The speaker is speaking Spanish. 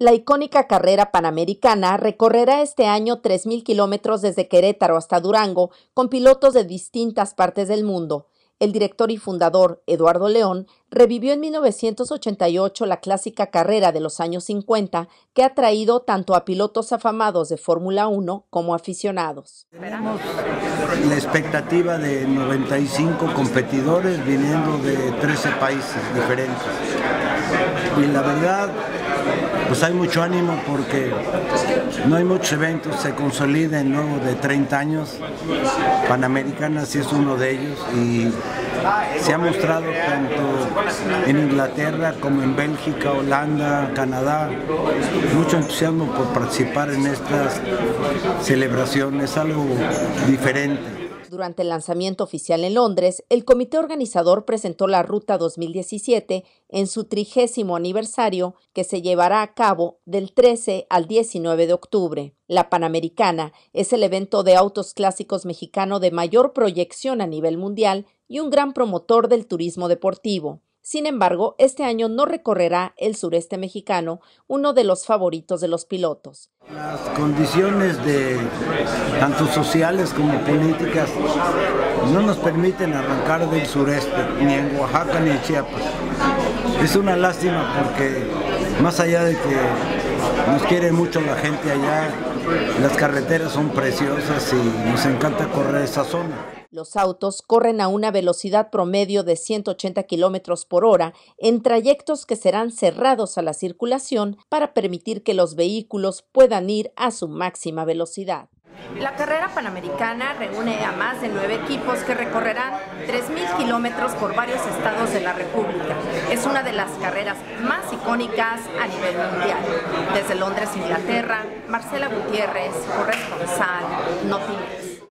La icónica carrera panamericana recorrerá este año 3,000 kilómetros desde Querétaro hasta Durango con pilotos de distintas partes del mundo. El director y fundador, Eduardo León, revivió en 1988 la clásica carrera de los años 50 que ha traído tanto a pilotos afamados de Fórmula 1 como aficionados. Tenemos la expectativa de 95 competidores viniendo de 13 países diferentes. Y la verdad, pues hay mucho ánimo porque no hay muchos eventos, se consoliden luego de 30 años. Panamericana sí es uno de ellos y se ha mostrado tanto en Inglaterra como en Bélgica, Holanda, Canadá, mucho entusiasmo por participar en estas celebraciones, algo diferente. Durante el lanzamiento oficial en Londres, el comité organizador presentó la Ruta 2017 en su 30º aniversario, que se llevará a cabo del 13 al 19 de octubre. La Panamericana es el evento de autos clásicos mexicano de mayor proyección a nivel mundial y un gran promotor del turismo deportivo. Sin embargo, este año no recorrerá el sureste mexicano, uno de los favoritos de los pilotos. Las condiciones tanto sociales como políticas no nos permiten arrancar del sureste, ni en Oaxaca ni en Chiapas. Es una lástima porque más allá de que nos quiere mucho la gente allá, las carreteras son preciosas y nos encanta correr esa zona. Los autos corren a una velocidad promedio de 180 kilómetros por hora en trayectos que serán cerrados a la circulación para permitir que los vehículos puedan ir a su máxima velocidad. La carrera panamericana reúne a más de 9 equipos que recorrerán 3,000 kilómetros por varios estados de la República. Es una de las carreras más icónicas a nivel mundial. Desde Londres, Inglaterra, Marcela Gutiérrez, corresponsal, Notimex.